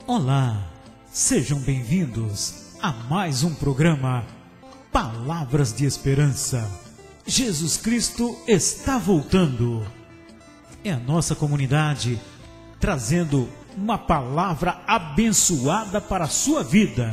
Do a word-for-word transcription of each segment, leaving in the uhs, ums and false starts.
Olá, sejam bem-vindos a mais um programa Palavras de Esperança. Jesus Cristo está voltando. É a nossa comunidade trazendo uma palavra abençoada para a sua vida.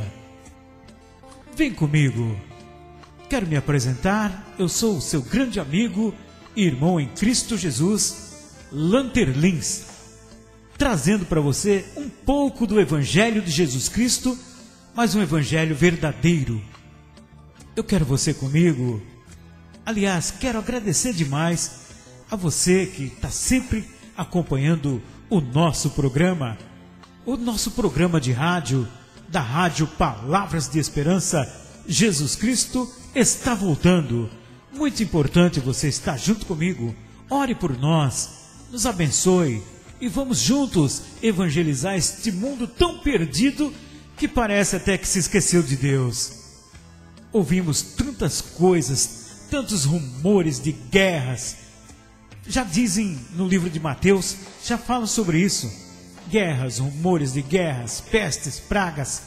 Vem comigo. Quero me apresentar. Eu sou o seu grande amigo e irmão em Cristo Jesus, Lanter Lins, trazendo para você um pouco do Evangelho de Jesus Cristo, mas um Evangelho verdadeiro. Eu quero você comigo. Aliás, quero agradecer demais a você que está sempre acompanhando o nosso programa, o nosso programa de rádio, da Rádio Palavras de Esperança. Jesus Cristo está voltando. Muito importante você estar junto comigo. Ore por nós, nos abençoe e vamos juntos evangelizar este mundo tão perdido que parece até que se esqueceu de Deus. Ouvimos tantas coisas, tantos rumores de guerras. Já dizem no livro de Mateus, já falam sobre isso. Guerras, rumores de guerras, pestes, pragas.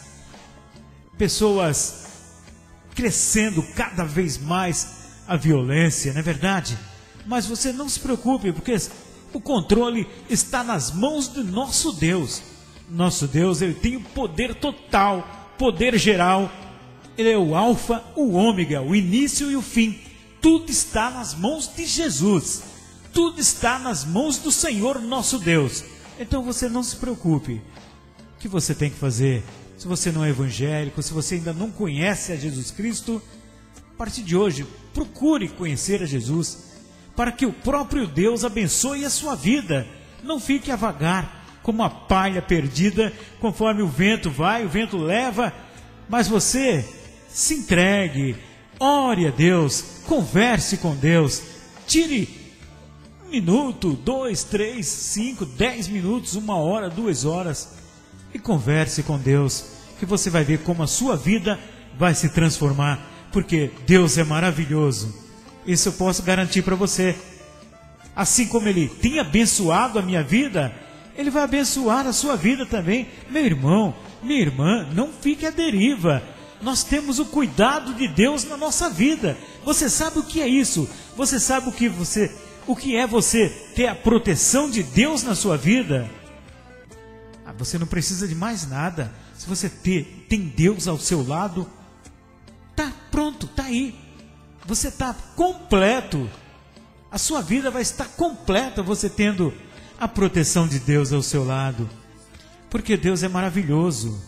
Pessoas crescendo cada vez mais a violência, não é verdade? Mas você não se preocupe, porque o controle está nas mãos de nosso Deus. Nosso Deus, Ele tem o poder total, poder geral. Ele é o alfa, o ômega, o início e o fim. Tudo está nas mãos de Jesus. Tudo está nas mãos do Senhor nosso Deus. Então você não se preocupe. O que você tem que fazer? Se você não é evangélico, se você ainda não conhece a Jesus Cristo, a partir de hoje, procure conhecer a Jesus, para que o próprio Deus abençoe a sua vida. Não fique a vagar como a palha perdida, conforme o vento vai, o vento leva, mas você se entregue, ore a Deus, converse com Deus, tire um minuto, dois, três, cinco, dez minutos, uma hora, duas horas, e converse com Deus, que você vai ver como a sua vida vai se transformar, porque Deus é maravilhoso. Isso eu posso garantir para você. Assim como Ele tem abençoado a minha vida, Ele vai abençoar a sua vida também. Meu irmão, minha irmã, não fique à deriva. Nós temos o cuidado de Deus na nossa vida. Você sabe o que é isso? Você sabe o que, você, o que é você ter a proteção de Deus na sua vida? Ah, você não precisa de mais nada. Se você ter, tem Deus ao seu lado, tá pronto, tá aí. Você está completo. A sua vida vai estar completa você tendo a proteção de Deus ao seu lado. Porque Deus é maravilhoso.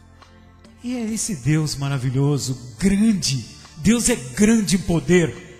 E é esse Deus maravilhoso, grande. Deus é grande em poder.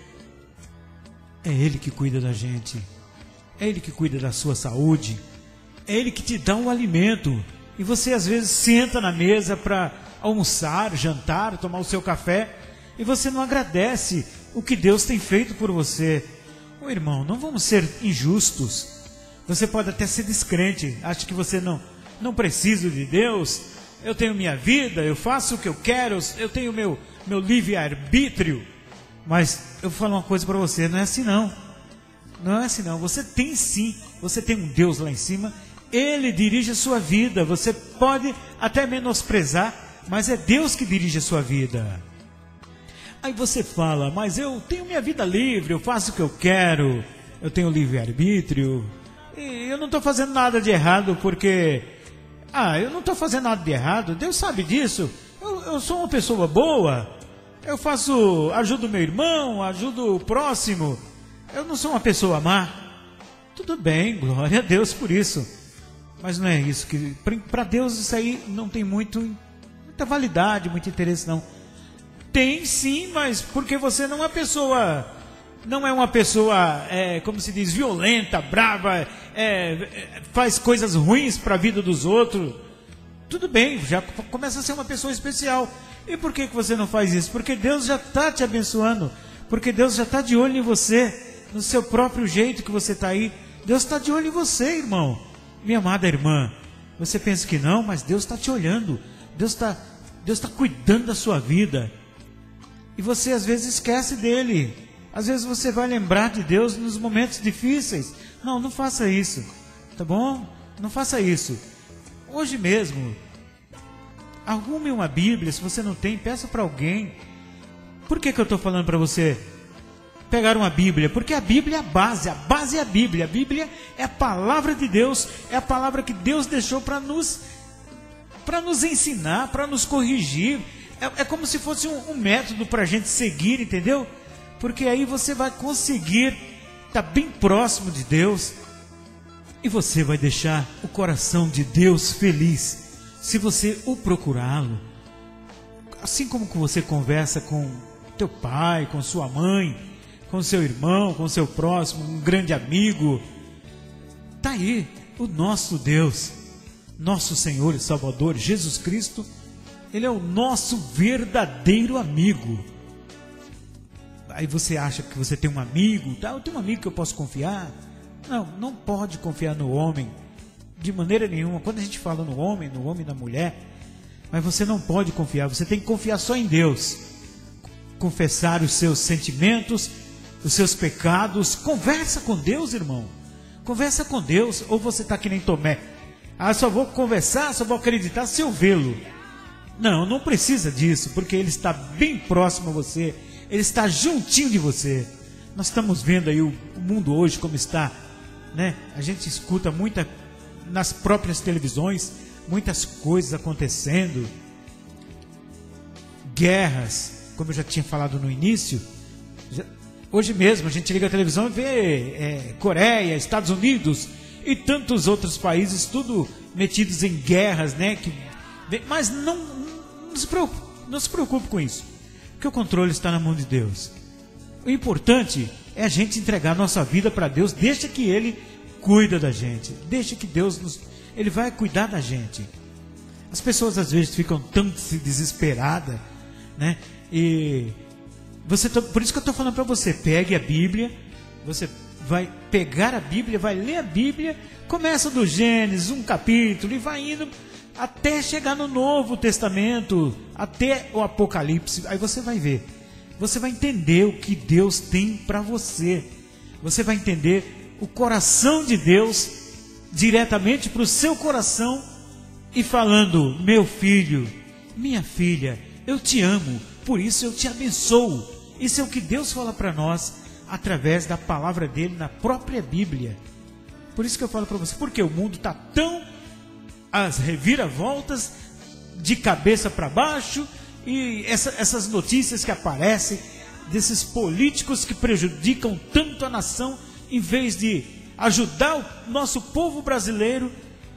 É Ele que cuida da gente. É Ele que cuida da sua saúde. É Ele que te dá um alimento. E você às vezes senta na mesa para almoçar, jantar, tomar o seu café, e você não agradece o que Deus tem feito por você. Ô irmão, não vamos ser injustos. Você pode até ser descrente, acha que você não, não precisa de Deus. Eu tenho minha vida, eu faço o que eu quero, eu tenho meu, meu livre-arbítrio. Mas eu vou falar uma coisa para você, não é assim não. Não é assim não, você tem sim, você tem um Deus lá em cima. Ele dirige a sua vida. Você pode até menosprezar, mas é Deus que dirige a sua vida. Aí você fala, mas eu tenho minha vida livre, eu faço o que eu quero, eu tenho livre-arbítrio, e eu não estou fazendo nada de errado, porque, ah, eu não estou fazendo nada de errado, Deus sabe disso, eu, eu sou uma pessoa boa, eu faço, ajudo meu irmão, ajudo o próximo, eu não sou uma pessoa má. Tudo bem, glória a Deus por isso. Mas não é isso, que para Deus isso aí não tem muito, muita validade, muito interesse não. Tem sim, mas porque você não é uma pessoa, não é uma pessoa, é, como se diz, violenta, brava, é, faz coisas ruins para a vida dos outros. Tudo bem, já começa a ser uma pessoa especial. E por que, que você não faz isso? Porque Deus já está te abençoando, porque Deus já está de olho em você, no seu próprio jeito que você está aí. Deus está de olho em você, irmão. Minha amada irmã, você pensa que não, mas Deus está te olhando. Deus está Deus está cuidando da sua vida. E você às vezes esquece dele. Às vezes você vai lembrar de Deus nos momentos difíceis. Não, não faça isso, tá bom? Não faça isso. Hoje mesmo, Arrume uma Bíblia, se você não tem, peça para alguém. Por que que eu estou falando para você pegar uma Bíblia? Porque a Bíblia é a base, a base é a Bíblia. A Bíblia é a palavra de Deus, é a palavra que Deus deixou para nos, para nos ensinar, para nos corrigir. É, é como se fosse um, um método para a gente seguir, entendeu? Porque aí você vai conseguir estar bem próximo de Deus e você vai deixar o coração de Deus feliz se você o procurá-lo. Assim como que você conversa com teu pai, com sua mãe, com seu irmão, com seu próximo, um grande amigo. Está aí o nosso Deus, nosso Senhor e Salvador, Jesus Cristo. Ele é o nosso verdadeiro amigo. Aí você acha que você tem um amigo, tá? Eu tenho um amigo que eu posso confiar. Não, não pode confiar no homem, de maneira nenhuma. Quando a gente fala no homem, no homem e na mulher, mas você não pode confiar, você tem que confiar só em Deus. Confessar os seus sentimentos, os seus pecados. Conversa com Deus, irmão. Conversa com Deus. Ou você está que nem Tomé. Ah, só vou conversar, só vou acreditar se eu vê-lo. Não, não precisa disso, porque Ele está bem próximo a você. Ele está juntinho de você. Nós estamos vendo aí o, o mundo hoje como está, né? A gente escuta muita, nas próprias televisões, muitas coisas acontecendo. Guerras, como eu já tinha falado no início. Já, hoje mesmo a gente liga a televisão e vê é, Coreia, Estados Unidos e tantos outros países, tudo metidos em guerras, né? Que, mas não, não, se preocupe, não se preocupe com isso, porque o controle está na mão de Deus. O importante é a gente entregar nossa vida para Deus. Deixa que Ele cuida da gente. Deixa que Deus nos... Ele vai cuidar da gente. As pessoas às vezes ficam tão desesperadas, né? E você, por isso que eu estou falando para você, pegue a Bíblia. Você vai pegar a Bíblia, vai ler a Bíblia. Começa do Gênesis, um capítulo, e vai indo até chegar no Novo Testamento, até o Apocalipse. Aí você vai ver. Você vai entender o que Deus tem para você. Você vai entender o coração de Deus diretamente para o seu coração e falando: meu filho, minha filha, eu te amo, por isso eu te abençoo. Isso é o que Deus fala para nós através da palavra dele na própria Bíblia. Por isso que eu falo para você, porque o mundo está tão às reviravoltas, de cabeça para baixo. E essa, essas notícias que aparecem desses políticos que prejudicam tanto a nação, em vez de ajudar o nosso povo brasileiro,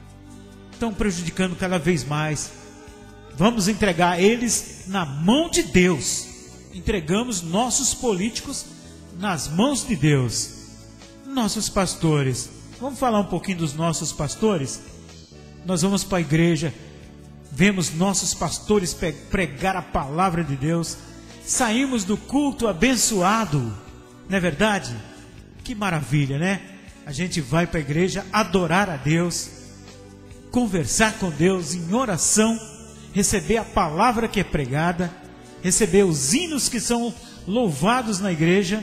estão prejudicando cada vez mais. Vamos entregar eles na mão de Deus. Entregamos nossos políticos nas mãos de Deus. Nossos pastores, vamos falar um pouquinho dos nossos pastores? Nós vamos para a igreja, vemos nossos pastores pregar a palavra de Deus, saímos do culto abençoado, não é verdade? Que maravilha, né? A gente vai para a igreja adorar a Deus, conversar com Deus em oração, receber a palavra que é pregada, receber os hinos que são louvados na igreja.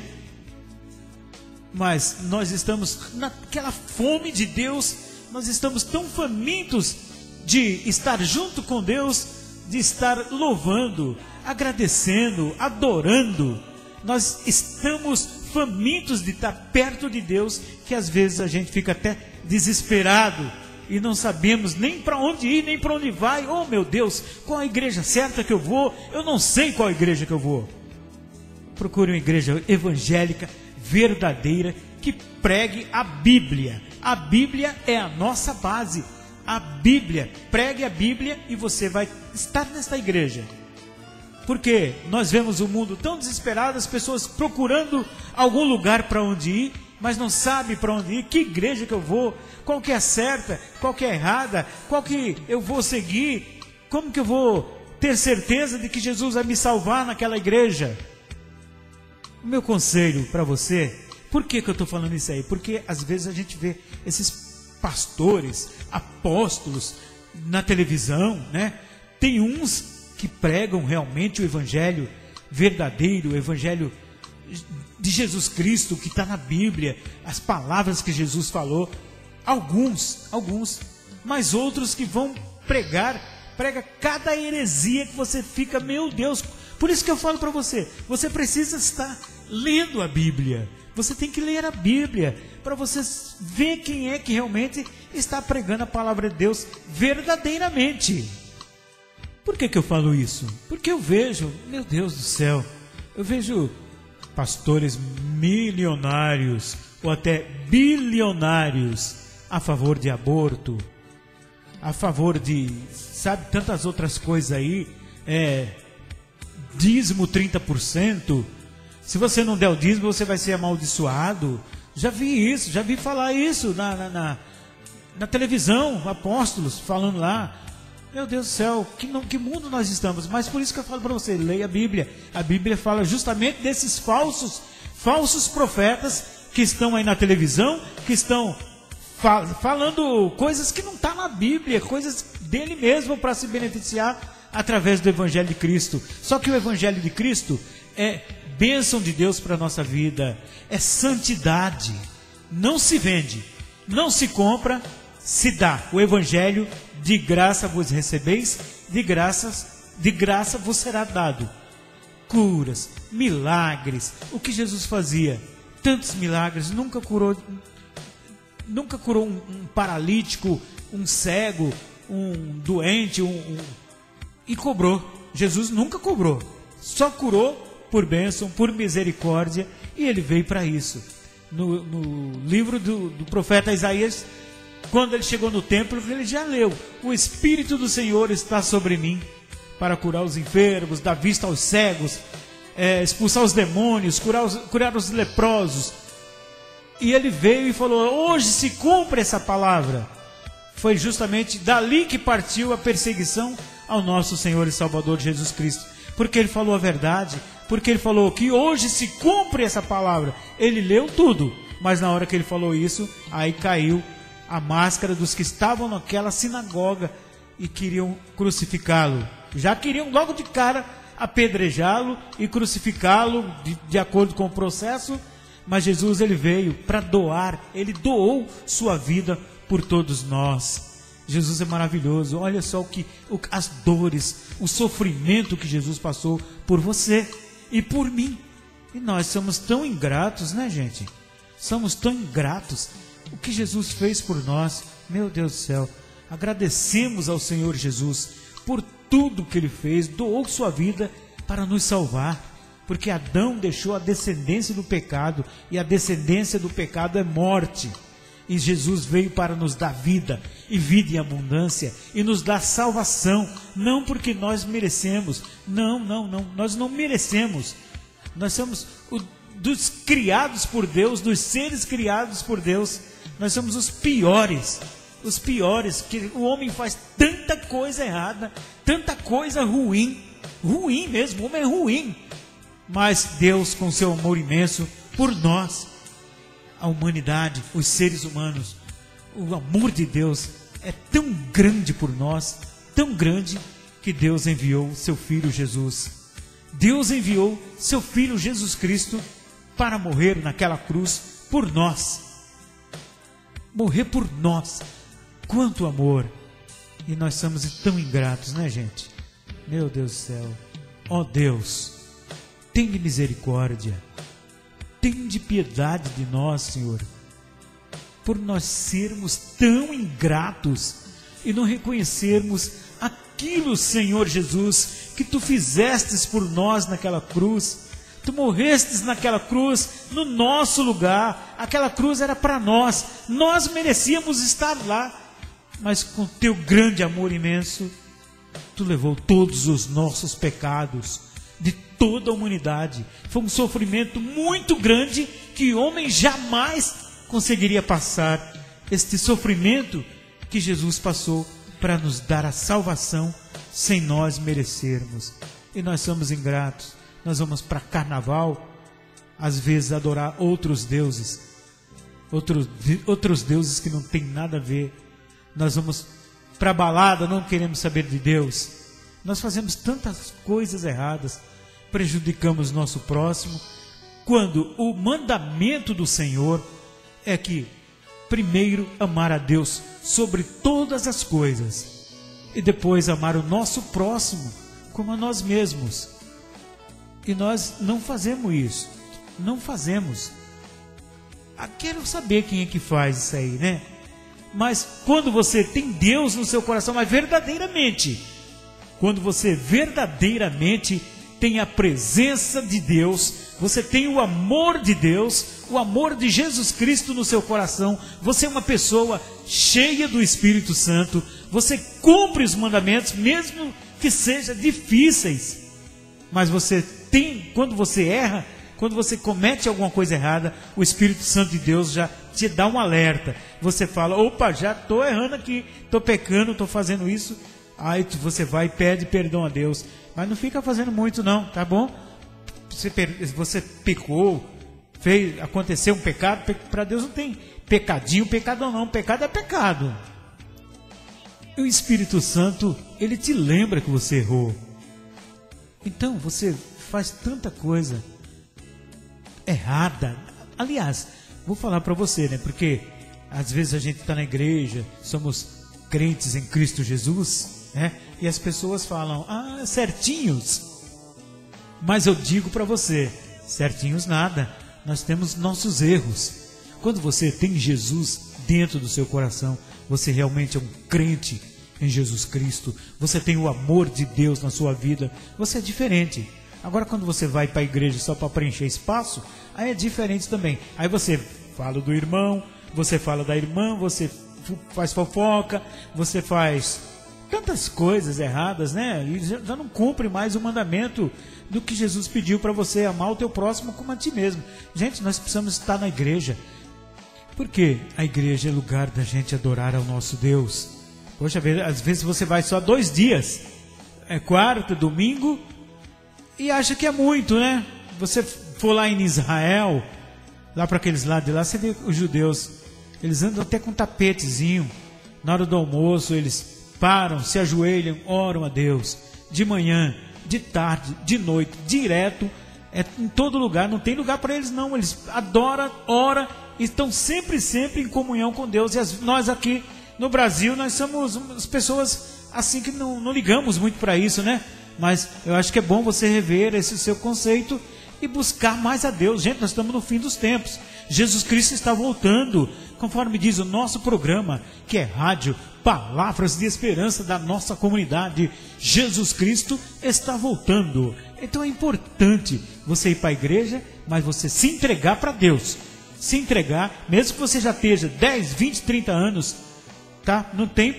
Mas nós estamos naquela fome de Deus, nós estamos tão famintos de estar junto com Deus, de estar louvando, agradecendo, adorando. Nós estamos famintos de estar perto de Deus, que às vezes a gente fica até desesperado e não sabemos nem para onde ir, nem para onde vai. Oh meu Deus, qual a igreja certa que eu vou? Eu não sei qual igreja que eu vou. Procure uma igreja evangélica, verdadeira, que pregue a Bíblia. A Bíblia é a nossa base. A Bíblia, pregue a Bíblia e você vai estar nesta igreja. Porque nós vemos o mundo tão desesperado, as pessoas procurando algum lugar para onde ir, mas não sabe para onde ir, que igreja que eu vou, qual que é a certa, qual que é a errada, qual que eu vou seguir, como que eu vou ter certeza de que Jesus vai me salvar naquela igreja. O meu conselho para você, por que que eu estou falando isso aí? Porque às vezes a gente vê esses pastores, apóstolos na televisão, né? Tem uns que pregam realmente o evangelho verdadeiro, o evangelho de Jesus Cristo, que está na Bíblia, as palavras que Jesus falou. Alguns, alguns, mas outros que vão pregar prega cada heresia que você fica, meu Deus. Por isso que eu falo para você, você precisa estar lendo a Bíblia. Você tem que ler a Bíblia para você ver quem é que realmente está pregando a palavra de Deus verdadeiramente. Por que que eu falo isso? Porque eu vejo, meu Deus do céu, eu vejo pastores milionários ou até bilionários a favor de aborto, a favor de, sabe, tantas outras coisas aí, é, dízimo trinta por cento, se você não der o dízimo você vai ser amaldiçoado. Já vi isso, já vi falar isso na, na, na, na televisão, apóstolos falando lá. Meu Deus do céu, que, não, que mundo nós estamos? Mas por isso que eu falo para você, leia a Bíblia. A Bíblia fala justamente desses falsos, falsos profetas que estão aí na televisão, que estão fal falando coisas que não estão na Bíblia, coisas dele mesmo para se beneficiar através do Evangelho de Cristo. Só que o Evangelho de Cristo é bênção de Deus para a nossa vida, é santidade, não se vende, não se compra, se dá. O Evangelho, de graça vos recebeis, de graças, de graça vos será dado. Curas, milagres, o que Jesus fazia, tantos milagres, nunca curou, nunca curou um, um paralítico, um cego, um doente, um, um, e cobrou. Jesus nunca cobrou, só curou por bênção, por misericórdia, e ele veio para isso. No, no livro do, do profeta Isaías, quando ele chegou no templo, ele já leu: o Espírito do Senhor está sobre mim, para curar os enfermos, dar vista aos cegos, é, expulsar os demônios, curar os, curar os leprosos. E ele veio e falou: hoje se cumpre essa palavra. Foi justamente dali que partiu a perseguição ao nosso Senhor e Salvador Jesus Cristo, porque ele falou a verdade, porque ele falou que hoje se cumpre essa palavra. Ele leu tudo, mas na hora que ele falou isso, aí caiu a máscara dos que estavam naquela sinagoga e queriam crucificá-lo. Já queriam logo de cara apedrejá-lo e crucificá-lo de, de acordo com o processo, mas Jesus, ele veio para doar, ele doou sua vida por todos nós. Jesus é maravilhoso. Olha só o que, o, as dores, o sofrimento que Jesus passou por você e por mim. E nós somos tão ingratos, né, gente? Somos tão ingratos. O que Jesus fez por nós, meu Deus do céu. Agradecemos ao Senhor Jesus por tudo que ele fez, doou sua vida para nos salvar, porque Adão deixou a descendência do pecado, e a descendência do pecado é morte. E Jesus veio para nos dar vida, e vida em abundância, e nos dar salvação, não porque nós merecemos, não, não, não, nós não merecemos. Nós somos o, dos criados por Deus, dos seres criados por Deus, nós somos os piores, os piores, que o homem faz tanta coisa errada, tanta coisa ruim, ruim mesmo, o homem é ruim, mas Deus, com seu amor imenso por nós, a humanidade, os seres humanos, o amor de Deus é tão grande por nós, tão grande, que Deus enviou seu Filho Jesus. Deus enviou seu Filho Jesus Cristo para morrer naquela cruz por nós. Morrer por nós. Quanto amor. E nós somos tão ingratos, né, gente? Meu Deus do céu. Ó oh, Deus, tenha misericórdia. Tende piedade de nós, Senhor, por nós sermos tão ingratos e não reconhecermos aquilo, Senhor Jesus, que Tu fizestes por nós naquela cruz. Tu morrestes naquela cruz, no nosso lugar. Aquela cruz era para nós, nós merecíamos estar lá, mas com Teu grande amor imenso, Tu levou todos os nossos pecados, de toda a humanidade. Foi um sofrimento muito grande que o homem jamais conseguiria passar. Este sofrimento que Jesus passou para nos dar a salvação sem nós merecermos. E nós somos ingratos. Nós vamos para carnaval, às vezes adorar outros deuses, outros, outros deuses que não tem nada a ver. Nós vamos para balada, não queremos saber de Deus. Nós fazemos tantas coisas erradas, prejudicamos nosso próximo, quando o mandamento do Senhor é que primeiro amar a Deus sobre todas as coisas e depois amar o nosso próximo como a nós mesmos. E nós não fazemos isso. Não fazemos. Ah, quero saber quem é que faz isso aí, né? Mas quando você tem Deus no seu coração, mas verdadeiramente, quando você verdadeiramente tem a presença de Deus, você tem o amor de Deus, o amor de Jesus Cristo no seu coração, você é uma pessoa cheia do Espírito Santo, você cumpre os mandamentos, mesmo que sejam difíceis, mas você tem, quando você erra, quando você comete alguma coisa errada, o Espírito Santo de Deus já te dá um alerta. Você fala, opa, já estou errando aqui, estou pecando, estou fazendo isso. Aí você vai e pede perdão a Deus. Mas não fica fazendo muito não, tá bom? Você, você pecou, fez, aconteceu um pecado, para Deus não tem pecadinho, pecado não, pecado é pecado. E o Espírito Santo, ele te lembra que você errou. Então você faz tanta coisa errada. Aliás, vou falar para você, né? Porque às vezes a gente está na igreja, somos crentes em Cristo Jesus, né? E as pessoas falam, ah, certinhos. Mas eu digo para você, certinhos nada. Nós temos nossos erros. Quando você tem Jesus dentro do seu coração, você realmente é um crente em Jesus Cristo, você tem o amor de Deus na sua vida, você é diferente. Agora quando você vai para a igreja só para preencher espaço, aí é diferente também. Aí você fala do irmão, você fala da irmã, você faz fofoca, você faz tantas coisas erradas, né? E já não cumpre mais o mandamento do que Jesus pediu para você, amar o teu próximo como a ti mesmo. Gente, nós precisamos estar na igreja, porque a igreja é lugar da gente adorar ao nosso Deus. Poxa, às vezes você vai só dois dias, é quarta, domingo, e acha que é muito, né? Você for lá em Israel, lá para aqueles lados de lá, você vê os judeus, eles andam até com um tapetezinho. Na hora do almoço, eles param, se ajoelham, oram a Deus. De manhã, de tarde, de noite, direto, é em todo lugar. Não tem lugar para eles não. Eles adoram, oram, estão sempre, sempre em comunhão com Deus. E as, nós aqui no Brasil, nós somos as pessoas assim que não, não ligamos muito para isso, né? Mas eu acho que é bom você rever esse seu conceito e buscar mais a Deus. Gente, nós estamos no fim dos tempos. Jesus Cristo está voltando, conforme diz o nosso programa, que é Rádio Palavras de Esperança da nossa comunidade. Jesus Cristo está voltando. Então é importante você ir para a igreja, mas você se entregar para Deus. Se entregar, mesmo que você já esteja dez, vinte, trinta anos, tá? Não tem,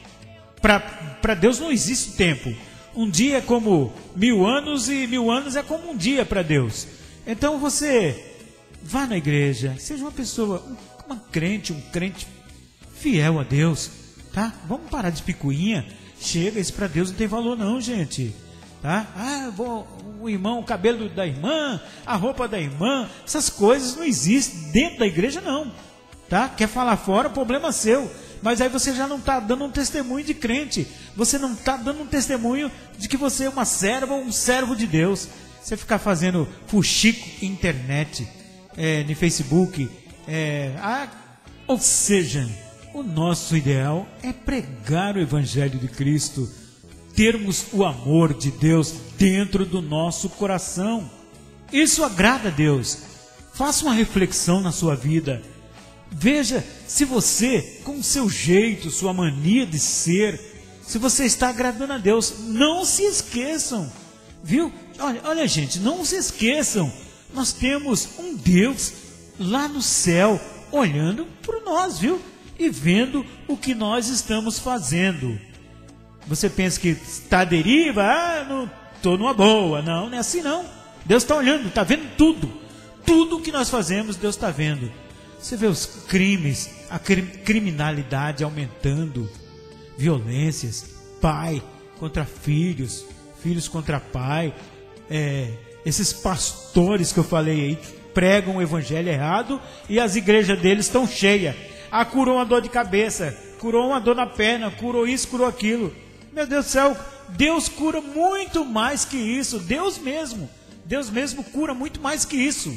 para Deus não existe tempo. Um dia é como mil anos e mil anos é como um dia para Deus. Então você vá na igreja, seja uma pessoa, uma crente, um crente fiel a Deus, tá? Vamos parar de picuinha. Chega, isso para Deus não tem valor não, gente, tá? Ah, vou, o irmão, o cabelo da irmã, a roupa da irmã, essas coisas não existem dentro da igreja não, tá? Quer falar fora, problema seu. Mas aí você já não está dando um testemunho de crente. Você não está dando um testemunho de que você é uma serva ou um servo de Deus. Você ficar fazendo fuxico em internet, é, no Facebook. É, ah, ou seja, o nosso ideal é pregar o Evangelho de Cristo. Termos o amor de Deus dentro do nosso coração. Isso agrada a Deus. Faça uma reflexão na sua vida. Veja se você, com o seu jeito, sua mania de ser, se você está agradando a Deus. Não se esqueçam, viu? Olha, olha gente, não se esqueçam. Nós temos um Deus lá no céu, olhando por nós, viu? E vendo o que nós estamos fazendo. Você pensa que está à deriva? Ah, não estou numa boa. Não, não é assim não. Deus está olhando, está vendo tudo. Tudo que nós fazemos, Deus está vendo. Você vê os crimes, a criminalidade aumentando, violências, pai contra filhos, filhos contra pai, é, esses pastores que eu falei aí, pregam o evangelho errado e as igrejas deles estão cheias. Ah, curou uma dor de cabeça, curou uma dor na perna, curou isso, curou aquilo. Meu Deus do céu, Deus cura muito mais que isso, Deus mesmo, Deus mesmo cura muito mais que isso.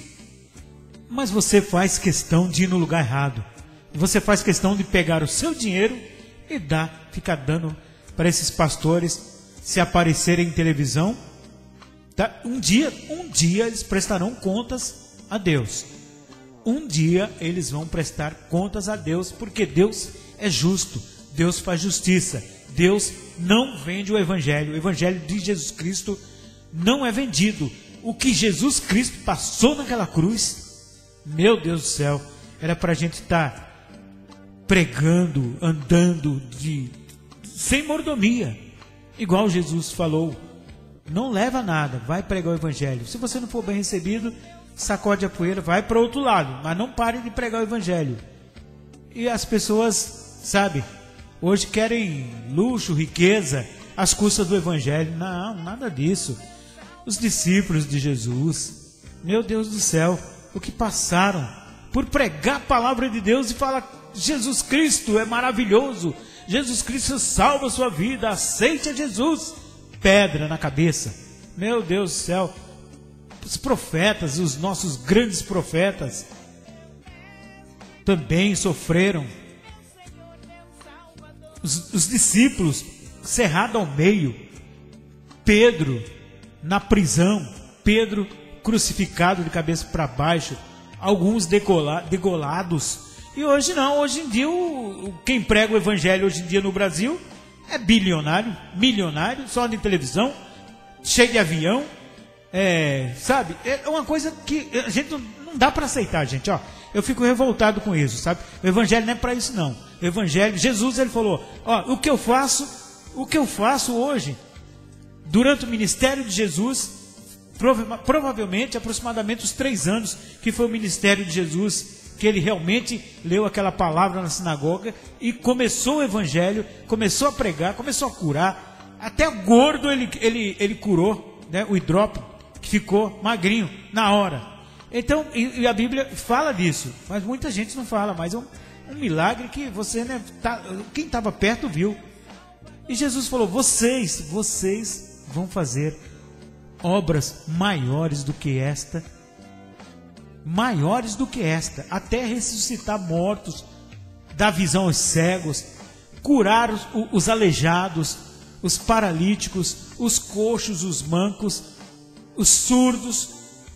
Mas você faz questão de ir no lugar errado. Você faz questão de pegar o seu dinheiro e dar, ficar dando para esses pastores se aparecerem em televisão. Tá? Um dia, um dia eles prestarão contas a Deus. Um dia eles vão prestar contas a Deus, porque Deus é justo, Deus faz justiça, Deus não vende o Evangelho. O Evangelho de Jesus Cristo não é vendido. O que Jesus Cristo passou naquela cruz, meu Deus do céu, era para a gente estar pregando, andando de, sem mordomia, igual Jesus falou. Não leva nada, vai pregar o Evangelho. Se você não for bem recebido, sacode a poeira, vai para o outro lado, mas não pare de pregar o Evangelho. E as pessoas, sabe, hoje querem luxo, riqueza, às custas do Evangelho. Não, nada disso. Os discípulos de Jesus, meu Deus do céu, o que passaram por pregar a palavra de Deus e falar: Jesus Cristo é maravilhoso, Jesus Cristo salva a sua vida, aceite a Jesus. Pedra na cabeça, meu Deus do céu. Os profetas, os nossos grandes profetas, também sofreram. Os, os discípulos cerrados ao meio, Pedro na prisão, Pedro crucificado de cabeça para baixo, alguns degola, degolados. E hoje não, hoje em dia o, o, quem prega o Evangelho hoje em dia no Brasil é bilionário, milionário, só de televisão, cheio de avião. É, sabe, é uma coisa que a gente não, não dá para aceitar, gente, ó. Eu fico revoltado com isso, sabe? O Evangelho não é para isso, não. O Evangelho, Jesus, ele falou: ó, o que eu faço, o que eu faço hoje, durante o ministério de Jesus, prova, provavelmente, aproximadamente os três anos que foi o ministério de Jesus, que ele realmente leu aquela palavra na sinagoga e começou o Evangelho, começou a pregar, começou a curar, até gordo ele, ele, ele curou, né? O hidrópico, que ficou magrinho na hora. Então, e, e a Bíblia fala disso, mas muita gente não fala, mas é um, um milagre que você, né, tá, quem estava perto viu. E Jesus falou: vocês, vocês vão fazer obras maiores do que esta, maiores do que esta, até ressuscitar mortos, dar visão aos cegos, curar os, os aleijados, os paralíticos, os coxos, os mancos, os surdos.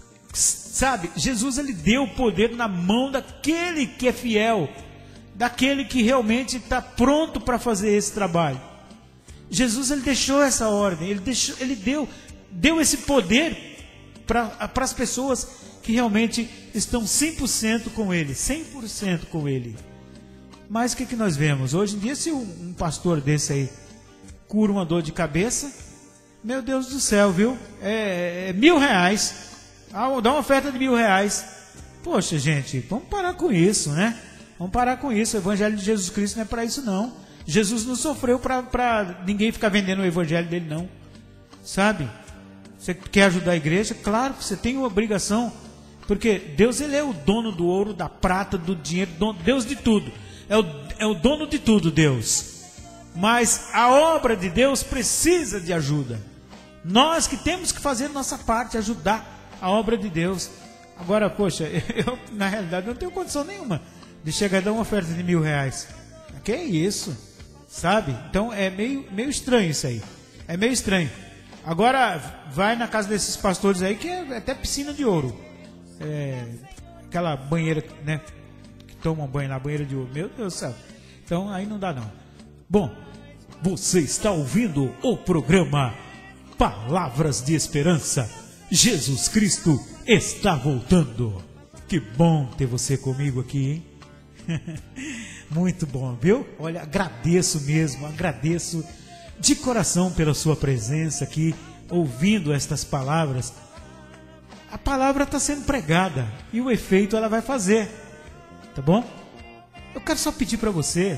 Sabe, Jesus, ele deu o poder na mão daquele que é fiel, daquele que realmente está pronto para fazer esse trabalho. Jesus, ele deixou essa ordem, ele, deixou, ele deu, deu esse poder para as pessoas que realmente estão cem por cento com ele, cem por cento com ele. Mas o que, que nós vemos? Hoje em dia, se um, um pastor desse aí cura uma dor de cabeça, meu Deus do céu, viu? É, é mil reais. Ah, dá uma oferta de mil reais. Poxa, gente, vamos parar com isso, né? Vamos parar com isso. O Evangelho de Jesus Cristo não é para isso, não. Jesus não sofreu para ninguém ficar vendendo o Evangelho dele, não. Sabe? Você quer ajudar a igreja? Claro que você tem uma obrigação. Porque Deus, ele é o dono do ouro, da prata, do dinheiro, dono, Deus de tudo. É o, é o dono de tudo, Deus. Mas a obra de Deus precisa de ajuda. Nós que temos que fazer nossa parte, ajudar a obra de Deus. Agora, poxa, eu na realidade não tenho condição nenhuma de chegar a dar uma oferta de mil reais. Que é isso, sabe? Então é meio, meio estranho isso aí. É meio estranho. Agora vai na casa desses pastores aí que é até piscina de ouro. É, aquela banheira, né? Que tomam banho na banheira de ouro. Meu Deus do céu. Então aí não dá não. Bom, você está ouvindo o programa Palavras de Esperança. Jesus Cristo está voltando. Que bom ter você comigo aqui, hein? Muito bom, viu? Olha, agradeço mesmo, agradeço de coração pela sua presença aqui, ouvindo estas palavras. A palavra está sendo pregada e o efeito ela vai fazer, tá bom? Eu quero só pedir para você,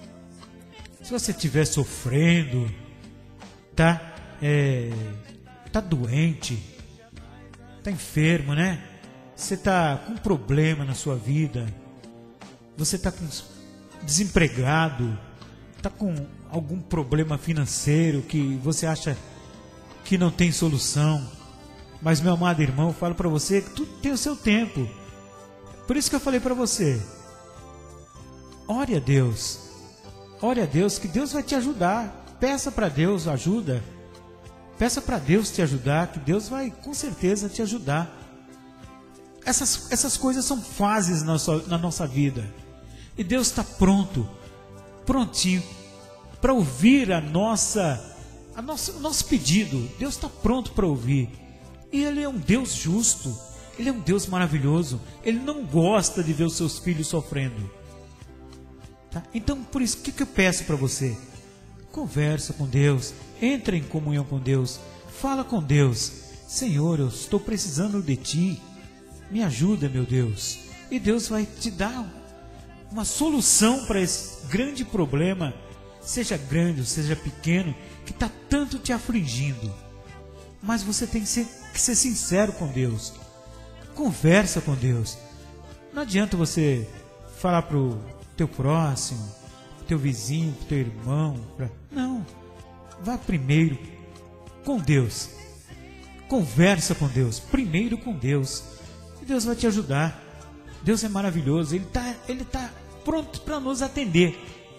se você estiver sofrendo, tá? É, tá doente, tá enfermo, né? Você tá com problema na sua vida, você tá com desempregado, está com algum problema financeiro que você acha que não tem solução. Mas, meu amado irmão, eu falo para você que tudo tem o seu tempo. Por isso que eu falei para você, ore a Deus, ore a Deus, que Deus vai te ajudar. peça para Deus ajuda. Peça para Deus te ajudar, que Deus vai com certeza te ajudar. Essas, essas coisas são fases na, sua, na nossa vida. E Deus está pronto, prontinho, para ouvir a nossa, a nossa, o nosso pedido. Deus está pronto para ouvir. E Ele é um Deus justo. Ele é um Deus maravilhoso. Ele não gosta de ver os seus filhos sofrendo. Tá? Então, por isso, o que, que eu peço para você? Conversa com Deus. Entra em comunhão com Deus. Fala com Deus. Senhor, eu estou precisando de Ti. Me ajuda, meu Deus. E Deus vai te dar uma solução para esse grande problema, seja grande ou seja pequeno, que está tanto te afligindo. Mas você tem que ser, que ser sincero com Deus. Conversa com Deus. Não adianta você falar para o teu próximo, pro teu vizinho, pro teu irmão. Pra... Não. Vá primeiro com Deus. Conversa com Deus. Primeiro com Deus. E Deus vai te ajudar. Deus é maravilhoso. Ele está ele tá pronto para nos atender.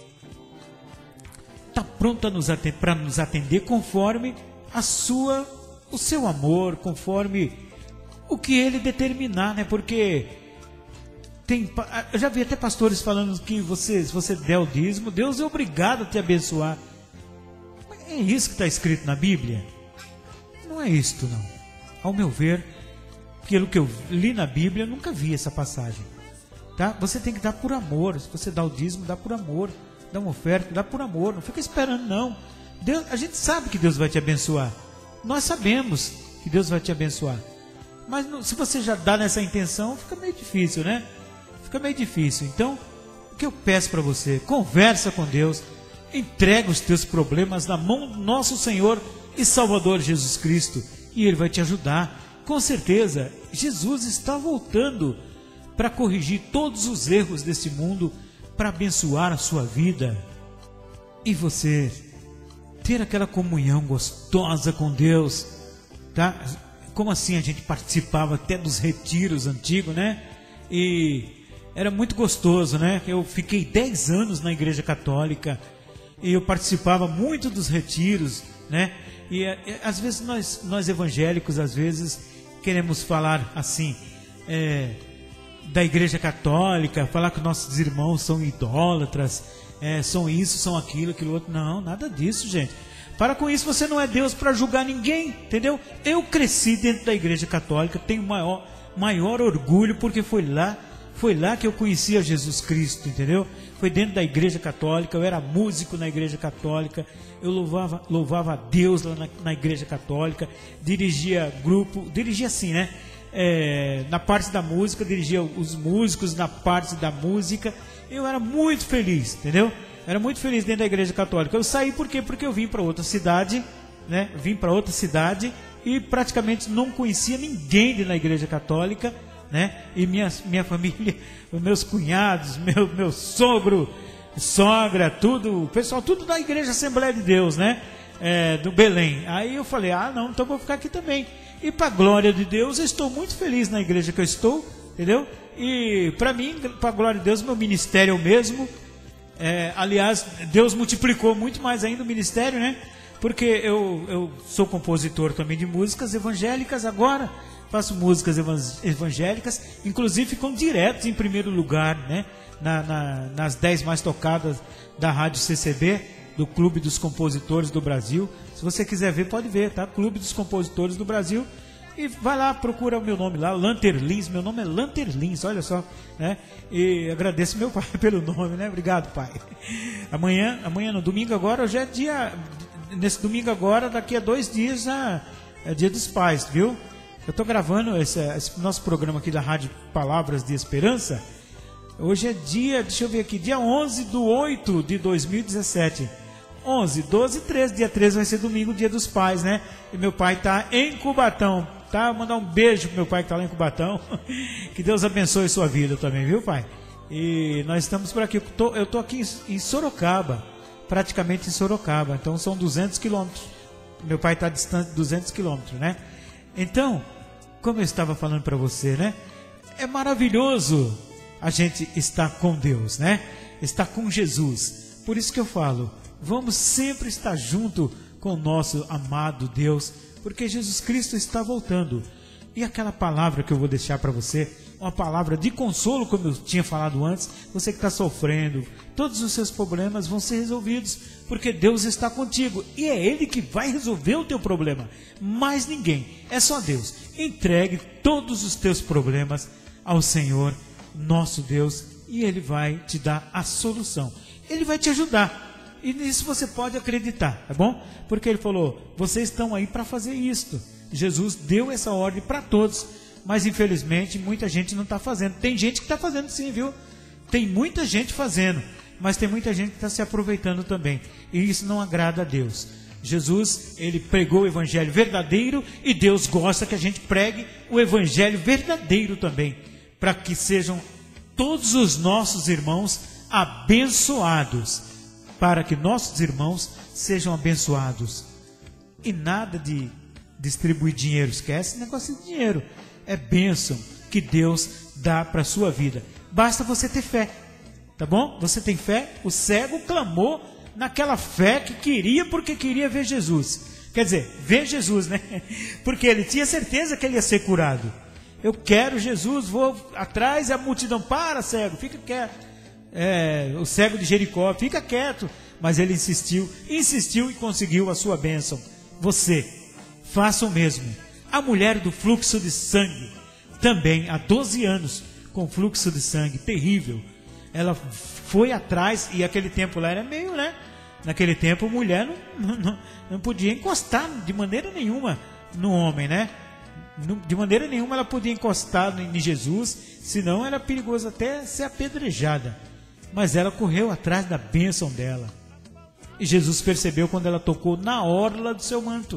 Está pronto para nos atender, para nos atender conforme a sua, o seu amor, conforme o que Ele determinar, né? Porque tem, eu já vi até pastores falando que você, se você der o dízimo, Deus é obrigado a te abençoar. É isso que está escrito na Bíblia? Não é isto, não. Ao meu ver, pelo que eu li na Bíblia, eu nunca vi essa passagem. Tá? Você tem que dar por amor. Se você dá o dízimo, dá por amor. Dá uma oferta, dá por amor. Não fica esperando, não. Deus, a gente sabe que Deus vai te abençoar. Nós sabemos que Deus vai te abençoar. Mas não, se você já dá nessa intenção, fica meio difícil, né? Fica meio difícil. Então, o que eu peço para você? Conversa com Deus. Entrega os teus problemas na mão do nosso Senhor e Salvador Jesus Cristo. E Ele vai te ajudar. Com certeza, Jesus está voltando para corrigir todos os erros deste mundo, para abençoar a sua vida. E você ter aquela comunhão gostosa com Deus, tá? Como assim a gente participava até dos retiros antigos, né? E era muito gostoso, né? Eu fiquei dez anos na Igreja Católica e eu participava muito dos retiros, né? E, e às vezes nós, nós evangélicos, às vezes queremos falar assim, é, da Igreja Católica, falar que nossos irmãos são idólatras, é, são isso, são aquilo, aquilo outro. Não, nada disso, gente. Para com isso, você não é Deus para julgar ninguém, entendeu? Eu cresci dentro da Igreja Católica, tenho maior, maior orgulho, porque foi lá, foi lá que eu conhecia Jesus Cristo, entendeu? Foi dentro da Igreja Católica, eu era músico na Igreja Católica, eu louvava, louvava a Deus lá na, na Igreja Católica, dirigia grupo, dirigia assim, né? É, na parte da música, dirigia os músicos na parte da música. Eu era muito feliz, entendeu? Era muito feliz dentro da Igreja Católica. Eu saí por quê? Porque eu vim para outra cidade, né? Vim para outra cidade e praticamente não conhecia ninguém dentro da Igreja Católica, né? E minha, minha família, os meus cunhados, meu, meu sogro, sogra, tudo, o pessoal, tudo da Igreja Assembleia de Deus, né? É, do Belém. Aí eu falei, ah não, então vou ficar aqui também. E para a glória de Deus, eu estou muito feliz na igreja que eu estou, entendeu? E para mim, para a glória de Deus, meu ministério é o mesmo. É, aliás, Deus multiplicou muito mais ainda o ministério, né? Porque eu, eu sou compositor também de músicas evangélicas agora. Faço músicas evangélicas, inclusive ficam diretos em primeiro lugar, né? Na, na, nas dez mais tocadas da Rádio C C B, do Clube dos Compositores do Brasil. Se você quiser ver, pode ver, tá? Clube dos Compositores do Brasil. E vai lá, procura o meu nome lá, Lanter Lins. Meu nome é Lanter Lins, olha só, né? E agradeço meu pai pelo nome, né? Obrigado, pai. Amanhã, amanhã no domingo agora, hoje é dia... Nesse domingo agora, daqui a dois dias, já é dia dos pais, viu? Eu estou gravando esse, esse nosso programa aqui da Rádio Palavras de Esperança. Hoje é dia, deixa eu ver aqui, dia onze de oito de dois mil e dezessete. onze, doze, treze, dia treze vai ser domingo, dia dos pais, né? E meu pai está em Cubatão, tá? Vou mandar um beijo pro meu pai que está lá em Cubatão. Que Deus abençoe sua vida também, viu, pai? E nós estamos por aqui, eu tô, eu tô aqui em Sorocaba, praticamente em Sorocaba, então são duzentos quilômetros. Meu pai está distante de duzentos quilômetros, né? Então, como eu estava falando para você, né? É maravilhoso a gente estar com Deus, né? Estar com Jesus. Por isso que eu falo, Vamos sempre estar junto com o nosso amado Deus, porque Jesus Cristo está voltando. E aquela palavra que eu vou deixar para você, uma palavra de consolo, como eu tinha falado antes, você que está sofrendo, todos os seus problemas vão ser resolvidos, porque Deus está contigo, e é Ele que vai resolver o teu problema, mais ninguém, é só Deus. Entregue todos os teus problemas ao Senhor, nosso Deus, e Ele vai te dar a solução, Ele vai te ajudar. E nisso você pode acreditar, tá bom? Porque Ele falou, vocês estão aí para fazer isto. Jesus deu essa ordem para todos, mas infelizmente muita gente não está fazendo. Tem gente que está fazendo sim, viu? Tem muita gente fazendo, mas tem muita gente que está se aproveitando também. E isso não agrada a Deus. Jesus, Ele pregou o evangelho verdadeiro, e Deus gosta que a gente pregue o evangelho verdadeiro também, para que sejam todos os nossos irmãos abençoados, para que nossos irmãos sejam abençoados. E nada de distribuir dinheiro, esquece esse negócio de dinheiro. É bênção que Deus dá para a sua vida. Basta você ter fé, tá bom? Você tem fé? O cego clamou naquela fé que queria, porque queria ver Jesus. Quer dizer, ver Jesus, né? Porque ele tinha certeza que ele ia ser curado. Eu quero Jesus, vou atrás, a multidão, para, cego, fica quieto. É, o cego de Jericó, fica quieto. Mas ele insistiu, insistiu e conseguiu a sua bênção. Você, faça o mesmo. A mulher do fluxo de sangue, também há doze anos, com fluxo de sangue terrível, ela foi atrás, e aquele tempo lá era meio, né? Naquele tempo, mulher não, não, não podia encostar de maneira nenhuma no homem, né? De maneira nenhuma ela podia encostar em Jesus, senão era perigoso até ser apedrejada. Mas ela correu atrás da bênção dela. E Jesus percebeu quando ela tocou na orla do seu manto.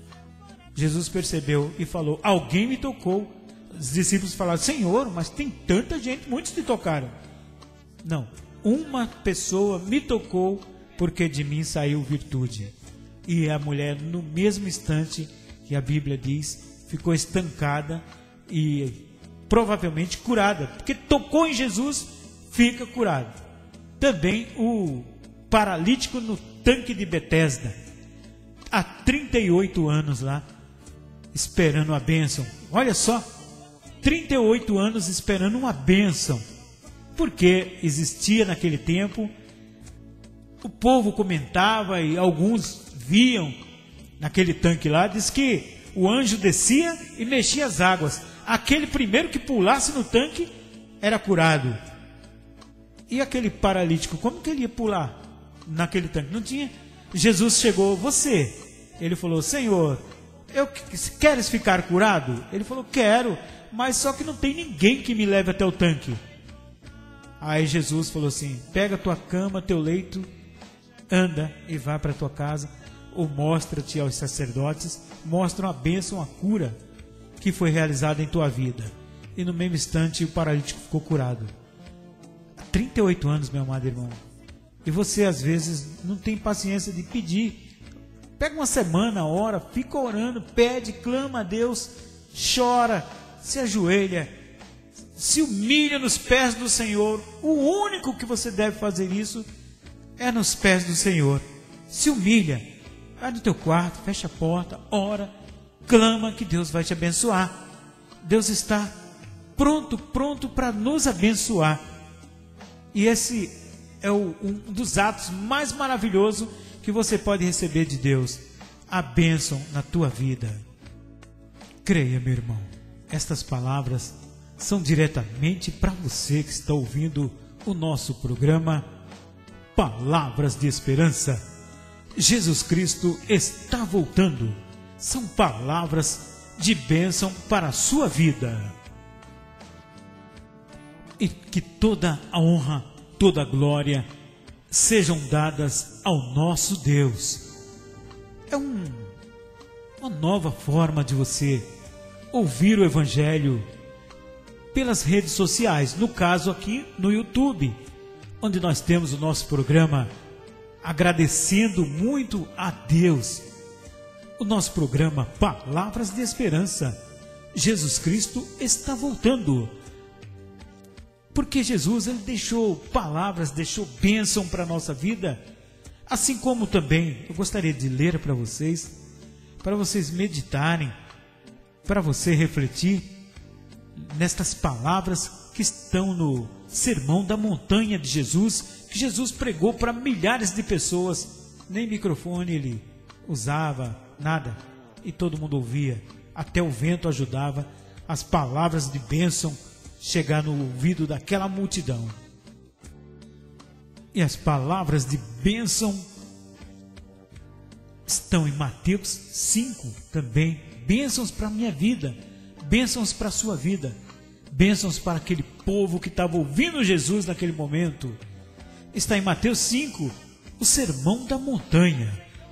Jesus percebeu e falou, alguém me tocou. Os discípulos falaram, Senhor, mas tem tanta gente, muitos te tocaram. Não, uma pessoa me tocou, porque de mim saiu virtude. E a mulher, no mesmo instante que a Bíblia diz, ficou estancada e provavelmente curada, porque tocou em Jesus, fica curado. Também o paralítico no tanque de Betesda, há trinta e oito anos lá, esperando a bênção. Olha só, trinta e oito anos esperando uma bênção, porque existia naquele tempo, o povo comentava e alguns viam naquele tanque lá, diz que o anjo descia e mexia as águas, aquele primeiro que pulasse no tanque era curado. E aquele paralítico, como que ele ia pular naquele tanque? Não tinha. Jesus chegou, você. Ele falou, Senhor, eu, queres ficar curado? Ele falou, quero, mas só que não tem ninguém que me leve até o tanque. Aí Jesus falou assim, pega a tua cama, teu leito, anda e vá para a tua casa, ou mostra-te aos sacerdotes, mostra a bênção, a cura que foi realizada em tua vida. E no mesmo instante o paralítico ficou curado. trinta e oito anos, meu amado irmão. E você às vezes não tem paciência de pedir. Pega uma semana, hora, fica orando, pede, clama a Deus, chora, se ajoelha, se humilha nos pés do Senhor. O único que você deve fazer isso é nos pés do Senhor. Se humilha, vai no teu quarto, fecha a porta, ora, clama que Deus vai te abençoar. Deus está pronto, pronto para nos abençoar. E esse é o, um dos atos mais maravilhosos que você pode receber de Deus, a bênção na tua vida. Creia, meu irmão, estas palavras são diretamente para você que está ouvindo o nosso programa Palavras de Esperança. Jesus Cristo está voltando. São palavras de bênção para a sua vida. E que toda a honra, toda a glória sejam dadas ao nosso Deus. É um, uma nova forma de você ouvir o Evangelho pelas redes sociais, no caso aqui no YouTube, onde nós temos o nosso programa agradecendo muito a Deus. O nosso programa Palavras de Esperança. Jesus Cristo está voltando. Porque Jesus, Ele deixou palavras, deixou bênção para a nossa vida. Assim como também eu gostaria de ler para vocês, para vocês meditarem, para você refletir nestas palavras que estão no Sermão da Montanha de Jesus, que Jesus pregou para milhares de pessoas. Nem microfone ele usava, nada, e todo mundo ouvia, até o vento ajudava as palavras de bênção chegar no ouvido daquela multidão. E as palavras de bênção estão em Mateus cinco também. Bênçãos para a minha vida, bênçãos para a sua vida, bênçãos para aquele povo que estava ouvindo Jesus naquele momento. Está em Mateus cinco, o Sermão da Montanha.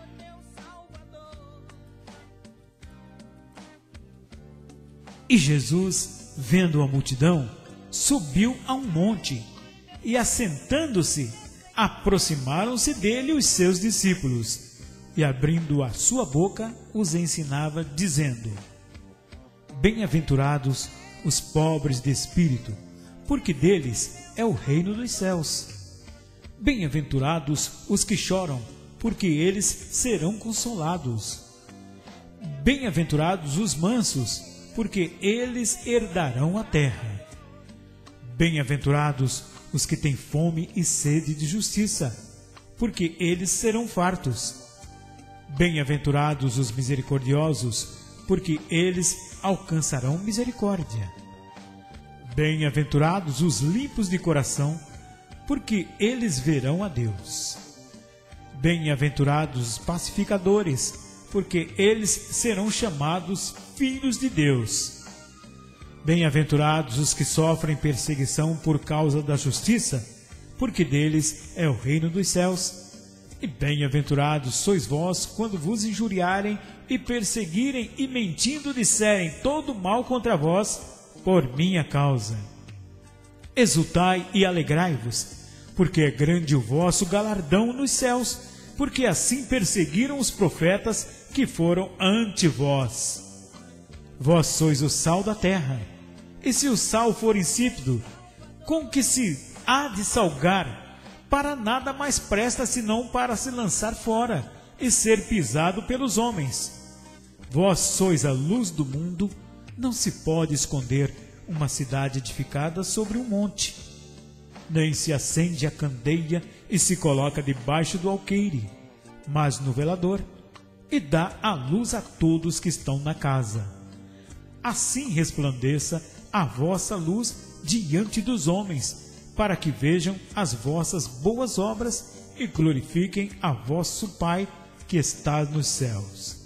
E Jesus, vendo a multidão, subiu a um monte, e assentando-se, aproximaram-se dele os seus discípulos, e abrindo a sua boca, os ensinava, dizendo: Bem-aventurados os pobres de espírito, porque deles é o reino dos céus. Bem-aventurados os que choram, porque eles serão consolados. Bem-aventurados os mansos, porque eles herdarão a terra. Bem-aventurados os que têm fome e sede de justiça, porque eles serão fartos. Bem-aventurados os misericordiosos, porque eles alcançarão misericórdia. Bem-aventurados os limpos de coração, porque eles verão a Deus. Bem-aventurados os pacificadores, porque eles serão chamados filhos de Deus. Bem-aventurados os que sofrem perseguição por causa da justiça, porque deles é o reino dos céus. E bem-aventurados sois vós quando vos injuriarem e perseguirem e mentindo disserem todo mal contra vós por minha causa. Exultai e alegrai-vos, porque é grande o vosso galardão nos céus, porque assim perseguiram os profetas que foram ante vós. Vós sois o sal da terra, e se o sal for insípido, com que se há de salgar? Para nada mais presta senão para se lançar fora e ser pisado pelos homens. Vós sois a luz do mundo, não se pode esconder uma cidade edificada sobre um monte. Nem se acende a candeia e se coloca debaixo do alqueire, mas no velador, e dá a luz a todos que estão na casa. Assim resplandeça a vossa luz diante dos homens, para que vejam as vossas boas obras e glorifiquem a vosso Pai que está nos céus.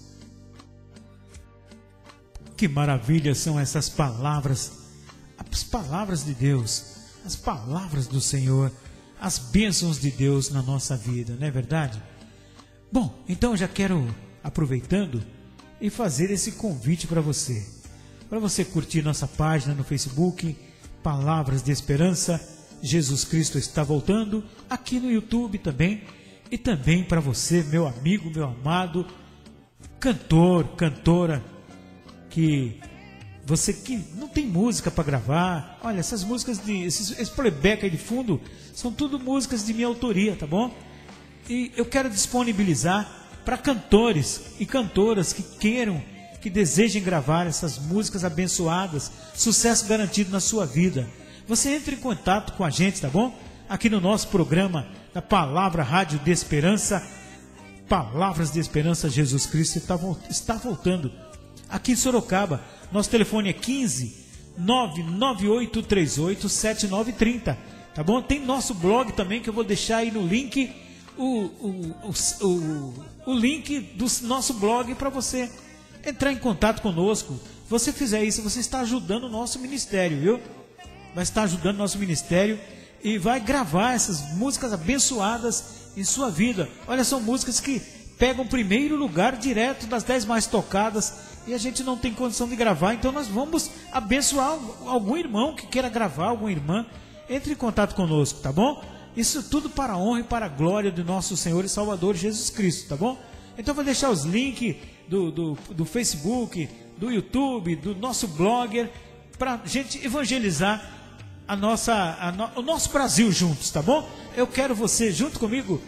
Que maravilha são essas palavras, as palavras de Deus, as palavras do Senhor, as bênçãos de Deus na nossa vida, não é verdade? Bom, então eu já quero, aproveitando, e fazer esse convite para você, para você curtir nossa página no Facebook, Palavras de Esperança. Jesus Cristo está voltando, aqui no YouTube também, e também para você, meu amigo, meu amado, cantor, cantora, que você que não tem música para gravar, olha, essas músicas, de, esses, esse playback aí de fundo, são tudo músicas de minha autoria, tá bom? E eu quero disponibilizar para cantores e cantoras que queiram, que desejem gravar essas músicas abençoadas, sucesso garantido na sua vida. Você entra em contato com a gente, tá bom? Aqui no nosso programa da Palavra Rádio de Esperança, Palavras de Esperança, Jesus Cristo está, está voltando. Aqui em Sorocaba, nosso telefone é quinze, nove nove oito três oito, sete nove três zero, tá bom? Tem nosso blog também, que eu vou deixar aí no link, o, o, o, o, o link do nosso blog para você entrar em contato conosco. Se você fizer isso, você está ajudando o nosso ministério, viu? Vai estar ajudando o nosso ministério e vai gravar essas músicas abençoadas em sua vida. Olha, são músicas que pegam primeiro lugar direto das dez mais tocadas e a gente não tem condição de gravar, então nós vamos abençoar algum irmão que queira gravar, alguma irmã. Entre em contato conosco, tá bom? Isso tudo para a honra e para a glória do nosso Senhor e Salvador Jesus Cristo, tá bom? Então vou deixar os links do, do, do Facebook, do YouTube, do nosso blogger, para a gente evangelizar a nossa, a no, o nosso Brasil juntos, tá bom? Eu quero você junto comigo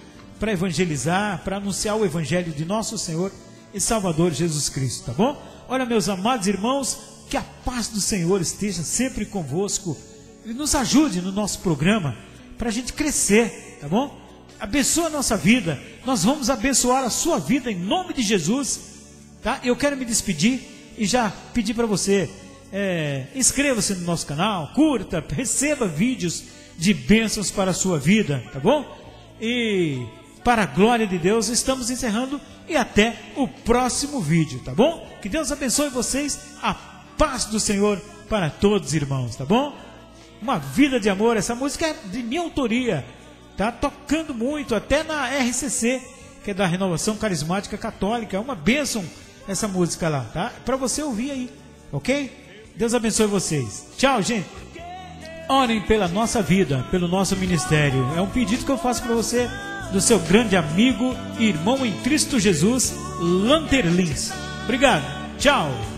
para evangelizar, para anunciar o evangelho de nosso Senhor e Salvador Jesus Cristo, tá bom? Olha, meus amados irmãos, que a paz do Senhor esteja sempre convosco e nos ajude no nosso programa para a gente crescer, tá bom? Abençoa a nossa vida, nós vamos abençoar a sua vida em nome de Jesus, tá? Eu quero me despedir e já pedir para você, é, inscreva-se no nosso canal, curta, receba vídeos de bênçãos para a sua vida, tá bom? E para a glória de Deus, estamos encerrando e até o próximo vídeo, tá bom? Que Deus abençoe vocês, a paz do Senhor para todos, irmãos, tá bom? Uma vida de amor, essa música é de minha autoria, tá tocando muito, até na R C C, que é da Renovação Carismática Católica, é uma bênção essa música lá, tá? Para você ouvir aí, ok? Deus abençoe vocês. Tchau, gente. Orem pela nossa vida, pelo nosso ministério. É um pedido que eu faço para você, do seu grande amigo e irmão em Cristo Jesus, Lanterlins. Obrigado. Tchau.